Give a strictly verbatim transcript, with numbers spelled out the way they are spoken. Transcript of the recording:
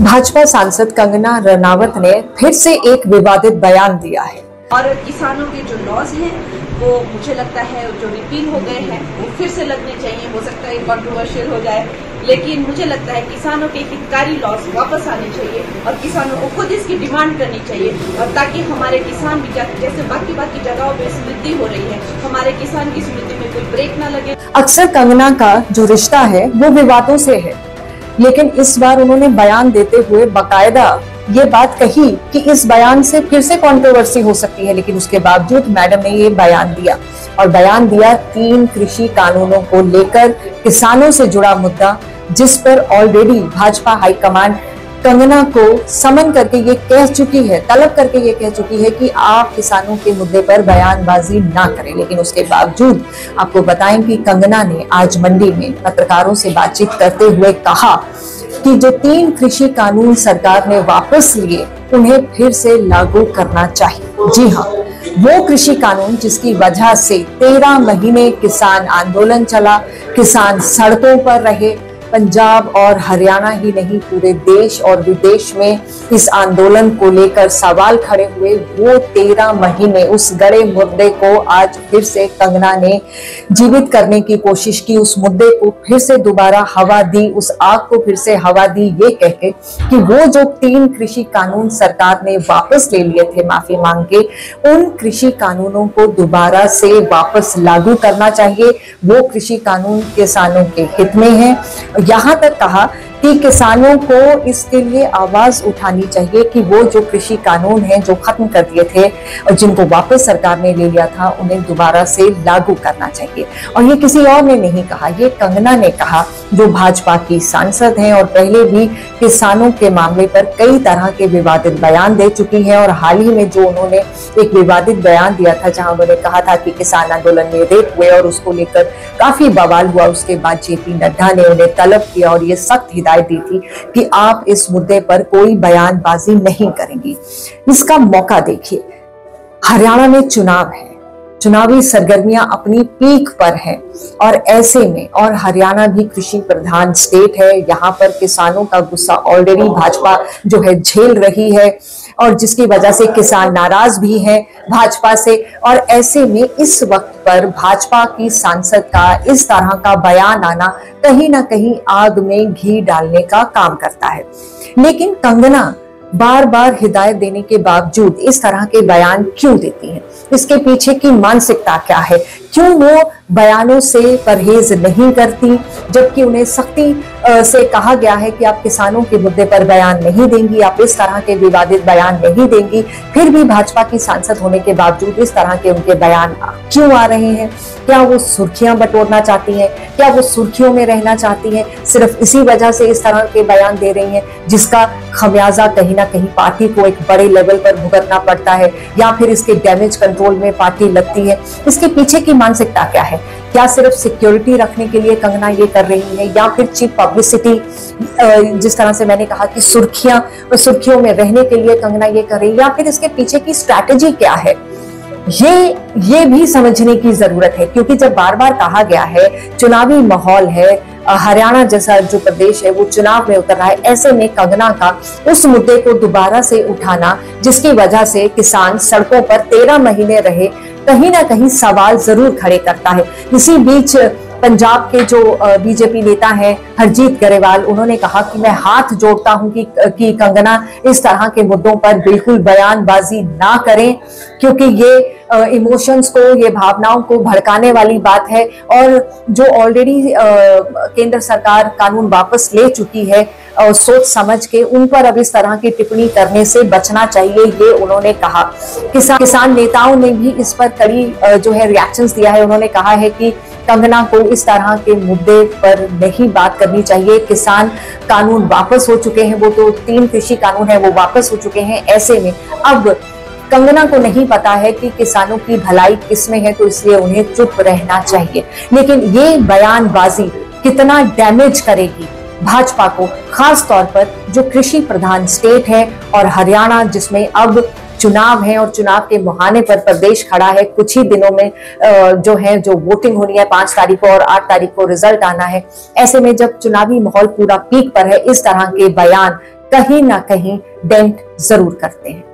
भाजपा सांसद कंगना रनावत ने फिर से एक विवादित बयान दिया है और किसानों के जो लॉज हैं वो मुझे लगता है जो रिपील हो गए हैं वो फिर से लगने चाहिए। हो सकता है कंट्रोवर्शियल हो जाए, लेकिन मुझे लगता है किसानों के हितकारी लॉज वापस आने चाहिए और किसानों को खुद इसकी डिमांड करनी चाहिए, और ताकि हमारे किसान भी जैसे बाकी बाकी जगहों पे समृद्धि हो रही है, हमारे किसान की समृद्धि में कोई ब्रेक ना लगे। अक्सर कंगना का जो रिश्ता है वो विवादों से है, लेकिन इस बार उन्होंने बयान देते हुए बाकायदा ये बात कही कि इस बयान से फिर से कंट्रोवर्सी हो सकती है, लेकिन उसके बावजूद मैडम ने ये बयान दिया और बयान दिया तीन कृषि कानूनों को लेकर, किसानों से जुड़ा मुद्दा, जिस पर ऑलरेडी भाजपा हाईकमान कंगना को समन करके ये कह चुकी है, तलब करके ये कह चुकी है कि आप किसानों के मुद्दे पर बयानबाजी ना करें। लेकिन उसके बावजूद आपको बताएं कि कंगना ने आज मंडी में पत्रकारों से बातचीत करते हुए कहा कि जो तीन कृषि कानून सरकार ने वापस लिए उन्हें फिर से लागू करना चाहिए। जी हाँ, वो कृषि कानून जिसकी वजह से तेरह महीने किसान आंदोलन चला, किसान सड़कों पर रहे, पंजाब और हरियाणा ही नहीं पूरे देश और विदेश में इस आंदोलन को लेकर सवाल खड़े हुए, वो तेरह महीने उस गड़े मुद्दे को आज फिर से कंगना ने जीवित करने की कोशिश की, उस मुद्दे को फिर से दोबारा हवा दी, उस आग को फिर से हवा दी, ये कह के कि वो जो तीन कृषि कानून सरकार ने वापस ले लिए थे माफी मांग के, उन कृषि कानूनों को दोबारा से वापस लागू करना चाहिए। वो कृषि कानून किसानों के हित में है। यहाँ तक कहा कि किसानों को इसके लिए आवाज उठानी चाहिए कि वो जो कृषि कानून हैं जो खत्म कर दिए थे और जिनको वापस सरकार ने ले लिया था, उन्हें दोबारा से लागू करना चाहिए। और ये किसी और ने नहीं कहा, ये कंगना ने कहा, जो भाजपा की सांसद हैं और पहले भी किसानों के मामले पर कई तरह के विवादित बयान दे चुकी है। और हाल ही में जो उन्होंने एक विवादित बयान दिया था जहां उन्होंने कहा था कि किसान आंदोलन में रेप हुए और उसको लेकर काफी बवाल हुआ, उसके बाद जेपी नड्डा ने उन्हें तलब किया और ये सख्त हिदायत दी थी कि आप इस मुद्दे पर कोई बयानबाजी नहीं करेंगी। इसका मौका देखिए, हरियाणा में चुनाव है, चुनावी सरगर्मियां अपनी पीक पर है और ऐसे में, और हरियाणा भी कृषि प्रधान स्टेट है, यहाँ पर किसानों का गुस्सा ऑलरेडी भाजपा जो है झेल रही है और जिसकी वजह से किसान नाराज भी हैं भाजपा से। और ऐसे में इस वक्त पर भाजपा की सांसद का इस तरह का बयान आना कहीं ना कहीं आग में घी डालने का काम करता है। लेकिन कंगना बार बार हिदायत देने के बावजूद इस तरह के बयान क्यों देती हैं? इसके पीछे की मानसिकता क्या है? क्यों वो बयानों से परहेज नहीं करती, जबकि उन्हें सख्ती से कहा गया है कि आप किसानों के मुद्दे पर बयान नहीं देंगी, आप इस तरह के विवादित बयान नहीं देंगी। फिर भी भाजपा की सांसद होने के बावजूद इस तरह के उनके बयान क्यों आ रहे हैं? क्या वो सुर्खियां बटोरना चाहती हैं? क्या वो सुर्खियों में रहना चाहती हैं? सिर्फ इसी वजह से इस तरह के बयान दे रही हैं, जिसका खमियाजा कहीं ना कहीं पार्टी को एक बड़े लेवल पर भुगतना पड़ता है, या फिर इसके डैमेज कंट्रोल में पार्टी लगती है? इसके पीछे की मानसिकता क्या है? क्या सिर्फ सिक्योरिटी रखने के लिए कंगना ये कर रही है, या फिर चीप पब्लिसिटी, जिस तरह से मैंने कहा कि सुर्खियां सुर्खियों में रहने के लिए कंगना ये कर रही है, या फिर इसके पीछे की स्ट्रैटेजी क्या है? ये ये भी समझने की जरूरत है, क्योंकि जब बार बार कहा गया है चुनावी माहौल है, हरियाणा जैसा जो प्रदेश है वो चुनाव में उतर रहा है, ऐसे में कंगना का उस मुद्दे को दोबारा से उठाना जिसकी वजह से किसान सड़कों पर तेरह महीने रहे, कहीं ना कहीं सवाल जरूर खड़े करता है। इसी बीच पंजाब के जो बीजेपी नेता हैं हरजीत ग्रेवाल, उन्होंने कहा कि मैं हाथ जोड़ता हूं कि, कि कंगना इस तरह के मुद्दों पर बिल्कुल बयानबाजी ना करें, क्योंकि ये इमोशंस को, ये भावनाओं को भड़काने वाली बात है। और जो ऑलरेडी केंद्र सरकार कानून वापस ले चुकी है और सोच समझ के, उन पर अब इस तरह की टिप्पणी करने से बचना चाहिए, ये उन्होंने कहा। किसान किसान नेताओं ने भी इस पर कड़ी जो है रिएक्शंस दिया है। उन्होंने कहा है कि कंगना को इस तरह के मुद्दे पर नहीं बात करनी चाहिए। किसान कानून वापस हो चुके हैं, वो तो तीन कृषि कानून है वो वापस हो चुके हैं। ऐसे में अब कंगना को नहीं पता है कि किसानों की भलाई किसमें है, तो इसलिए उन्हें चुप रहना चाहिए। लेकिन ये बयानबाजी कितना डैमेज करेगी भाजपा को, खास तौर पर जो कृषि प्रधान स्टेट है और हरियाणा जिसमें अब चुनाव है और चुनाव के मुहाने पर प्रदेश खड़ा है। कुछ ही दिनों में जो है जो वोटिंग होनी है, पांच तारीख को और आठ तारीख को रिजल्ट आना है। ऐसे में जब चुनावी माहौल पूरा पीक पर है, इस तरह के बयान कहीं ना कहीं डेंट जरूर करते हैं।